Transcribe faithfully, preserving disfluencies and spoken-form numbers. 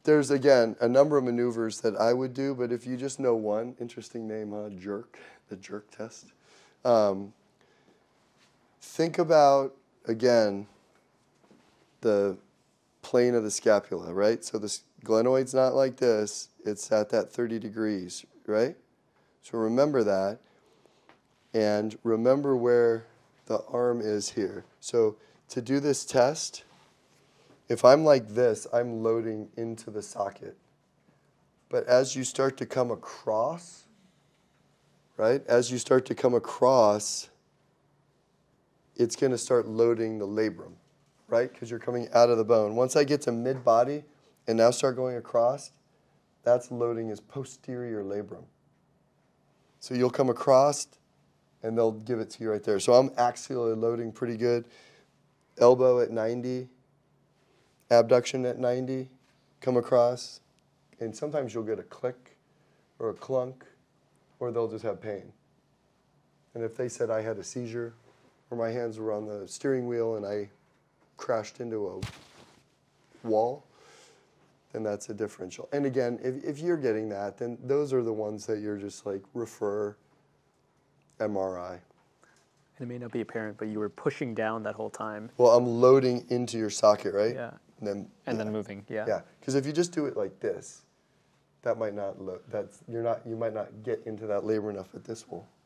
there's, again, a number of maneuvers that I would do, but if you just know one, interesting name, huh? Jerk, the jerk test. Um, think about, again, the plane of the scapula, right? So the glenoid's not like this. It's at that thirty degrees, right? So remember that. And remember where the arm is here. So to do this test, if I'm like this, I'm loading into the socket. But as you start to come across, right? As you start to come across, it's going to start loading the labrum, right? Because you're coming out of the bone. Once I get to mid-body and now start going across, that's loading his posterior labrum. So you'll come across, and they'll give it to you right there. So I'm axially loading pretty good. Elbow at ninety, abduction at ninety, come across, and sometimes you'll get a click or a clunk, or they'll just have pain. And if they said I had a seizure, or my hands were on the steering wheel and I crashed into a wall, then that's a differential. And again, if, if you're getting that, then those are the ones that you're just like, refer M R I. And it may not be apparent, but you were pushing down that whole time. Well, I'm loading into your socket, right? Yeah. And then, and yeah. then moving, yeah. Yeah, because if you just do it like this, that might not load. That's you're not. You might not get into that labor enough, but this will.